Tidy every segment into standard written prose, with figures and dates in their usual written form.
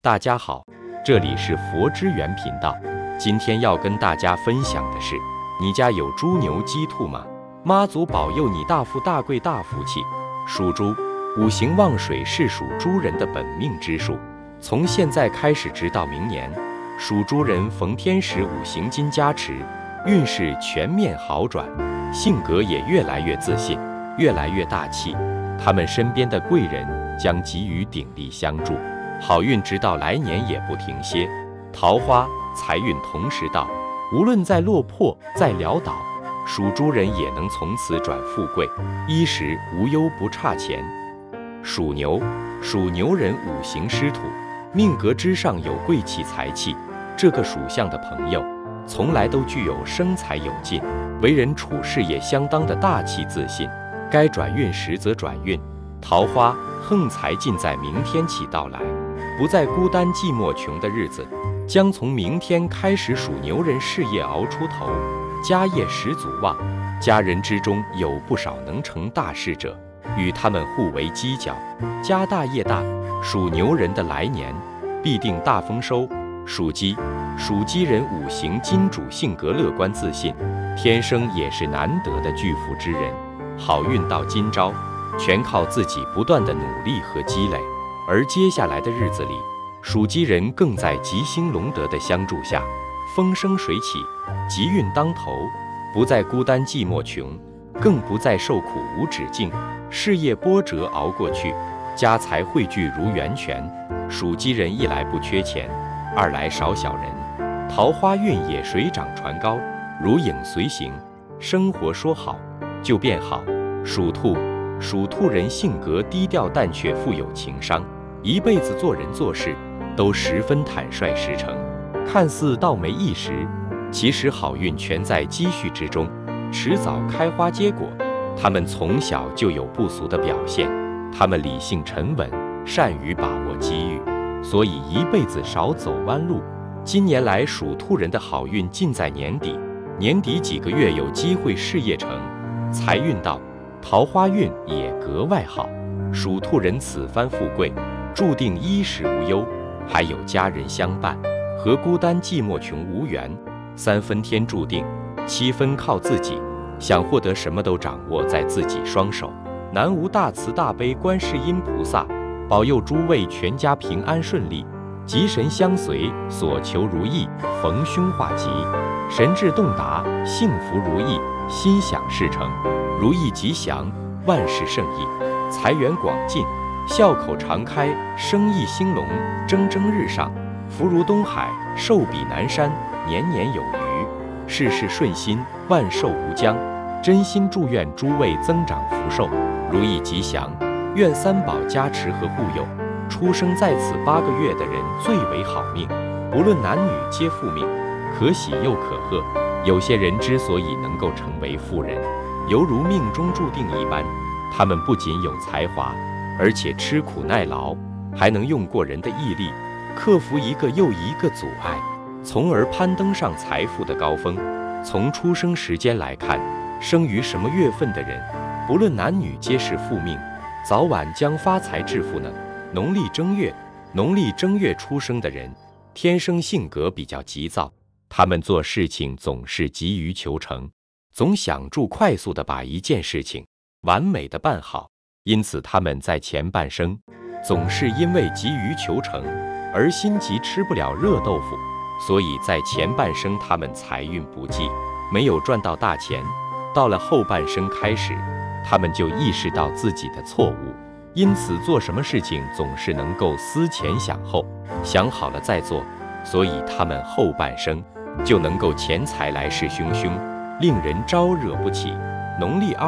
大家好，这里是佛之源频道。今天要跟大家分享的是，你家有猪牛鸡兔吗？妈祖保佑你大富大贵大福气。属猪，五行旺水是属猪人的本命之数。从现在开始直到明年，属猪人逢天时五行金加持，运势全面好转，性格也越来越自信，越来越大气。他们身边的贵人将给予鼎力相助，好运直到来年也不停歇。桃花、财运同时到，无论再落魄、再潦倒，属猪人也能从此转富贵，衣食无忧不差钱。属牛，属牛人五行湿土，命格之上有贵气财气，这个属相的朋友从来都具有生财有劲，为人处事也相当的大气自信。该转运时则转运，桃花、横财尽在明天起到来，不再孤单寂寞穷的日子将从明天开始。属牛人事业熬出头，家业十足旺，家人之中有不少能成大事者，与他们互为犄角，家大业大。属牛人的来年必定大丰收。属鸡，属鸡人五行金主，性格乐观自信，天生也是难得的巨富之人。好运到今朝，全靠自己不断的努力和积累。而接下来的日子里，属鸡人更在吉星龙德的相助下，风生水起，吉运当头，不再孤单寂寞穷，更不再受苦无止境，事业波折熬过去，家财汇聚如源泉。属鸡人一来不缺钱，二来少小人，桃花运也水涨船高，如影随形，生活说好就变好。属兔，属兔人性格低调但却富有情商，一辈子做人做事都十分坦率实诚，看似倒霉一时，其实好运全在积蓄之中，迟早开花结果。他们从小就有不俗的表现，他们理性沉稳，善于把握机遇，所以一辈子少走弯路。今年来属兔人的好运尽在年底，年底几个月有机会事业成，财运到，桃花运也格外好。属兔人此番富贵，注定衣食无忧，还有家人相伴，和孤单寂寞穷无缘。3分天注定，7分靠自己，想获得什么都掌握在自己双手。南无大慈大悲观世音菩萨，保佑诸位全家平安顺利，吉神相随，所求如意，逢凶化吉，神志洞达，幸福如意，心想事成，如意吉祥，万事胜意，财源广进，笑口常开，生意兴隆，蒸蒸日上，福如东海，寿比南山，年年有余，事事顺心，万寿无疆。真心祝愿诸位增长福寿，如意吉祥，愿三宝加持和护佑。出生在此8个月的人最为好命，不论男女皆富命，可喜又可贺。有些人之所以能够成为富人，犹如命中注定一般，他们不仅有才华，而且吃苦耐劳，还能用过人的毅力，克服一个又一个阻碍，从而攀登上财富的高峰。从出生时间来看，生于什么月份的人，不论男女皆是富命，早晚将发财致富呢。农历正月出生的人，天生性格比较急躁，他们做事情总是急于求成，总想住快速地把一件事情完美地办好，因此他们在前半生总是因为急于求成而心急吃不了热豆腐，所以在前半生他们财运不济，没有赚到大钱。到了后半生开始，他们就意识到自己的错误，因此做什么事情总是能够思前想后，想好了再做，所以他们后半生就能够钱财来势汹汹，令人招惹不起。农历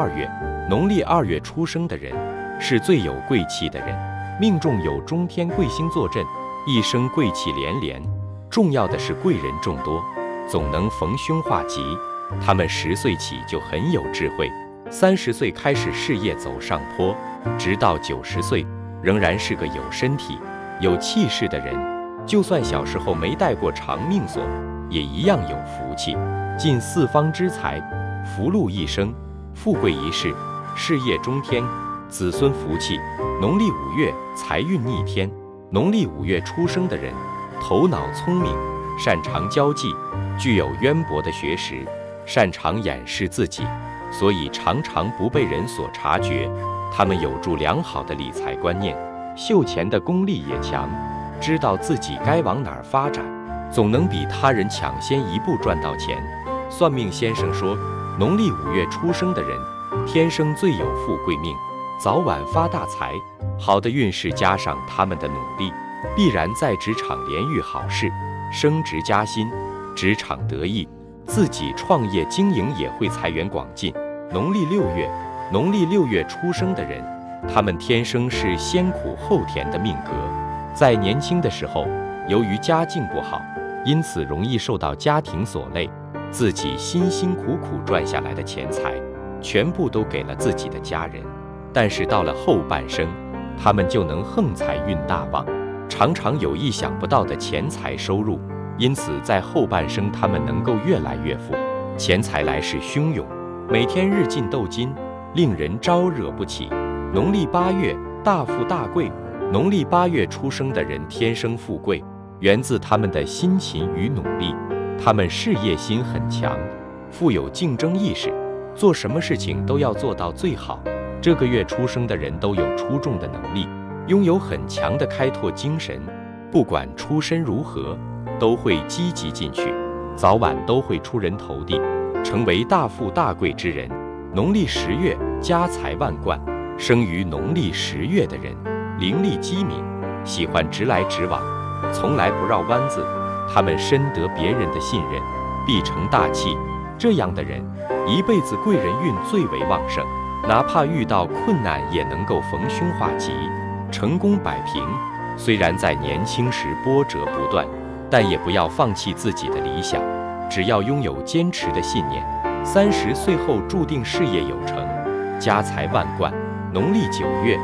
2月出生的人是最有贵气的人，命中有中天贵星坐镇，一生贵气连连。重要的是贵人众多，总能逢凶化吉。他们10岁起就很有智慧，30岁开始事业走上坡，直到90岁仍然是个有身体有气势的人。就算小时候没带过长命锁，也一样有福气，尽4方之财，福禄一生，富贵一世，事业中天，子孙福气。农历5月财运逆天， 农历5月出生的人，头脑聪明，擅长交际，具有渊博的学识，擅长掩饰自己，所以常常不被人所察觉。他们有着良好的理财观念，嗅钱的功力也强，知道自己该往哪儿发展，总能比他人抢先一步赚到钱。算命先生说，农历5月出生的人，天生最有富贵命，早晚发大财。好的运势加上他们的努力，必然在职场连遇好事，升职加薪，职场得意，自己创业经营也会财源广进。农历6月出生的人，他们天生是先苦后甜的命格，在年轻的时候，由于家境不好，因此容易受到家庭所累，自己辛辛苦苦赚下来的钱财，全部都给了自己的家人。但是到了后半生，他们就能横财运大旺，常常有意想不到的钱财收入，因此在后半生他们能够越来越富，钱财来势汹涌，每天日进斗金，令人招惹不起。农历8月大富大贵，农历8月出生的人天生富贵，源自他们的辛勤与努力，他们事业心很强，富有竞争意识，做什么事情都要做到最好。这个月出生的人都有出众的能力，拥有很强的开拓精神，不管出身如何，都会积极进取，早晚都会出人头地，成为大富大贵之人。农历10月家财万贯，生于农历10月的人，伶俐机敏，喜欢直来直往，从来不绕弯子。他们深得别人的信任，必成大器。这样的人，一辈子贵人运最为旺盛，哪怕遇到困难也能够逢凶化吉，成功摆平。虽然在年轻时波折不断，但也不要放弃自己的理想，只要拥有坚持的信念，30岁后注定事业有成，家财万贯。农历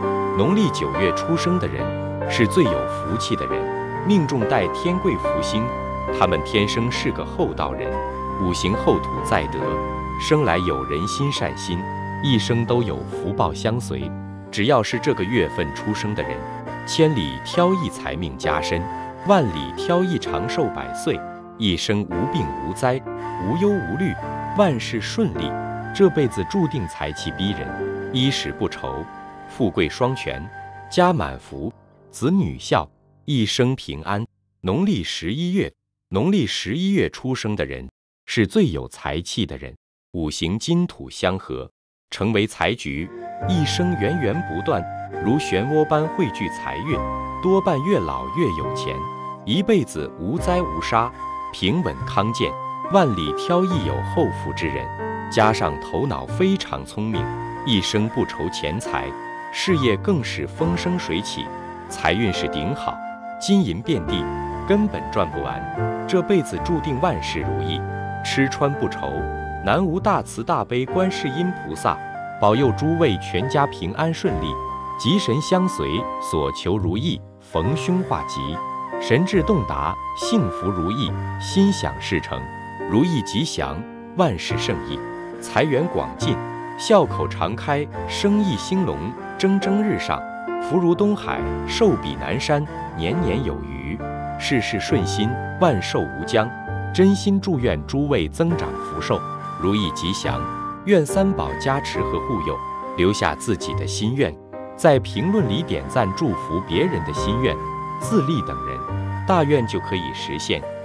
9月出生的人是最有福气的人，命中带天贵福星，他们天生是个厚道人，五行厚土在德，生来有人心善心，一生都有福报相随。只要是这个月份出生的人，千里挑一财命加身，万里挑一长寿100岁，一生无病无灾，无忧无虑，万事顺利。这辈子注定财气逼人，衣食不愁，富贵双全，家满福，子女孝，一生平安。农历11月出生的人是最有财气的人，五行金土相合，成为财局，一生源源不断，如漩涡般汇聚财运，多半越老越有钱，一辈子无灾无杀，平稳康健，万里挑一有后福之人。加上头脑非常聪明，一生不愁钱财，事业更是风生水起，财运是顶好，金银遍地，根本赚不完。这辈子注定万事如意，吃穿不愁。南无大慈大悲观世音菩萨，保佑诸位全家平安顺利，吉神相随，所求如意，逢凶化吉，神志洞达，幸福如意，心想事成，如意吉祥，万事胜意，财源广进，笑口常开，生意兴隆，蒸蒸日上，福如东海，寿比南山，年年有余，事事顺心，万寿无疆。真心祝愿诸位增长福寿，如意吉祥，愿三宝加持和护佑。留下自己的心愿，在评论里点赞祝福别人的心愿，自立等人，大愿就可以实现。